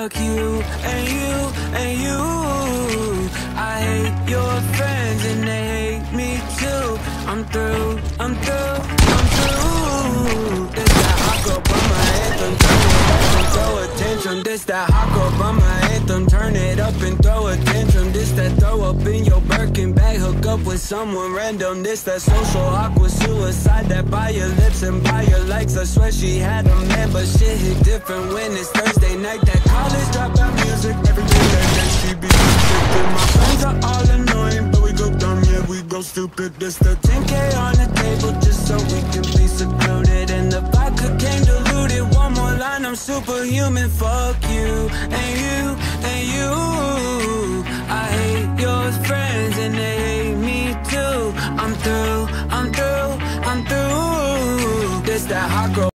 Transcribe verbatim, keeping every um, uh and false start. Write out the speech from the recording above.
fuck you, and you, and you. I hate your friends and they hate me too. I'm through, I'm through, I'm through. This that hot girl bummer anthem, turn it up and throw a tantrum. This that hot girl bummer anthem, turn it up and throw a tantrum. This that throw up in your Birkin bag, hook up with someone random. This that social awkward suicide, that buy your lips and buy your likes. I swear she had a man, but shit hit different when it's Thursday night. That college dropout music, every day that day she be stupid. My friends are all annoying, but we go dumb, yeah, we go stupid. This the ten K on the table just so we can be secluded, and the vodka came diluted. One more line, I'm superhuman. Fuck you, and you, and you. I hate your friends and they hate me too. I'm through, I'm through, I'm through. This that hot girl